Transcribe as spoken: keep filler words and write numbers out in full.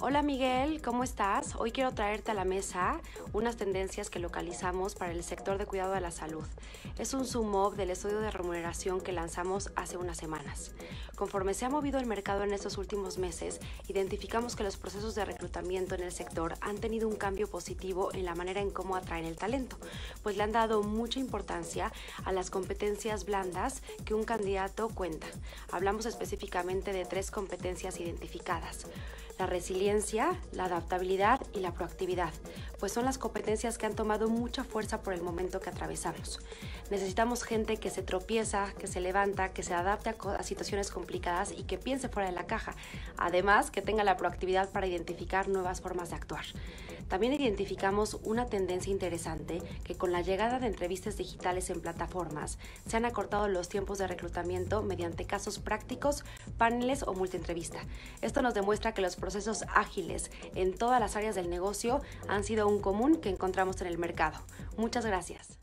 Hola Miguel, ¿cómo estás? Hoy quiero traerte a la mesa unas tendencias que localizamos para el sector de cuidado de la salud. Es un zoom up del estudio de remuneración que lanzamos hace unas semanas. Conforme se ha movido el mercado en estos últimos meses, identificamos que los procesos de reclutamiento en el sector han tenido un cambio positivo en la manera en cómo atraen el talento, pues le han dado mucha importancia a las competencias blandas que un candidato cuenta. Hablamos específicamente de tres competencias identificadas: la resiliencia, la adaptabilidad y la proactividad, pues son las competencias que han tomado mucha fuerza por el momento que atravesamos. Necesitamos gente que se tropieza, que se levanta, que se adapte a, a situaciones complicadas y que piense fuera de la caja. Además, que tenga la proactividad para identificar nuevas formas de actuar. También identificamos una tendencia interesante que con la llegada de entrevistas digitales en plataformas se han acortado los tiempos de reclutamiento mediante casos prácticos, paneles o multientrevista. Esto nos demuestra que los procesos ágiles en todas las áreas del negocio han sido un común que encontramos en el mercado. Muchas gracias.